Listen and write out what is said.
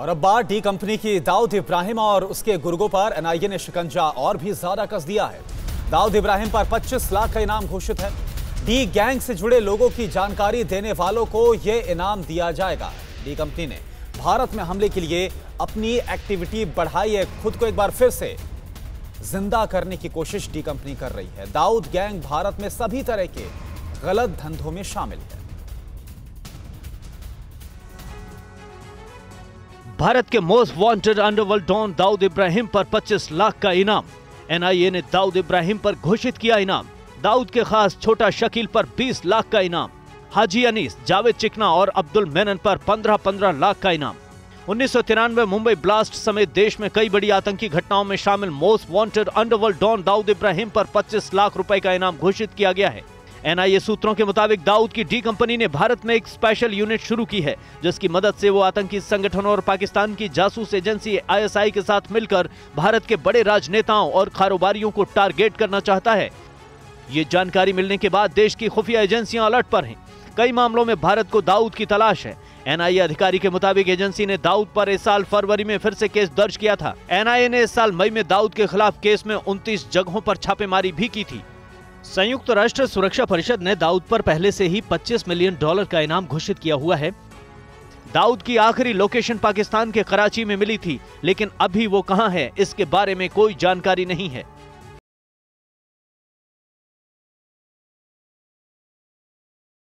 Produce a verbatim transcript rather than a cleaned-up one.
और अब बात डी कंपनी की दाऊद इब्राहिम और उसके गुर्गों पर एनआईए ने शिकंजा और भी ज्यादा कस दिया है। दाऊद इब्राहिम पर पच्चीस लाख का इनाम घोषित है। डी गैंग से जुड़े लोगों की जानकारी देने वालों को यह इनाम दिया जाएगा। डी कंपनी ने भारत में हमले के लिए अपनी एक्टिविटी बढ़ाई है। खुद को एक बार फिर से जिंदा करने की कोशिश डी कंपनी कर रही है। दाऊद गैंग भारत में सभी तरह के गलत धंधों में शामिल है। भारत के most wanted underworld don Dawood Ibrahim पर पच्चीस लाख का इनाम। एनआईए ने दाऊद इब्राहिम पर घोषित किया इनाम। दाऊद के खास छोटा शकील पर बीस लाख का इनाम। हाजी अनीस, जावेद चिकना और अब्दुल मेनन पर पंद्रह पंद्रह लाख का इनाम। उन्नीस सौ तिरानवे मुंबई ब्लास्ट समेत देश में कई बड़ी आतंकी घटनाओं में शामिल most wanted underworld don Dawood Ibrahim पर पच्चीस लाख रुपए का इनाम घोषित किया गया है। एनआईए सूत्रों के मुताबिक दाऊद की डी कंपनी ने भारत में एक स्पेशल यूनिट शुरू की है, जिसकी मदद से वो आतंकी संगठनों और पाकिस्तान की जासूस एजेंसी आईएसआई के साथ मिलकर भारत के बड़े राजनेताओं और कारोबारियों को टारगेट करना चाहता है। ये जानकारी मिलने के बाद देश की खुफिया एजेंसियां अलर्ट पर हैं। कई मामलों में भारत को दाऊद की तलाश है। एनआईए अधिकारी के मुताबिक एजेंसी ने दाऊद पर इस साल फरवरी में फिर से केस दर्ज किया था। एनआईए ने इस साल मई में दाऊद के खिलाफ केस में उनतीस जगहों पर छापेमारी भी की थी। संयुक्त राष्ट्र सुरक्षा परिषद ने दाऊद पर पहले से ही पच्चीस मिलियन डॉलर का इनाम घोषित किया हुआ है। दाऊद की आखिरी लोकेशन पाकिस्तान के कराची में मिली थी, लेकिन अभी वो कहां है इसके बारे में कोई जानकारी नहीं है।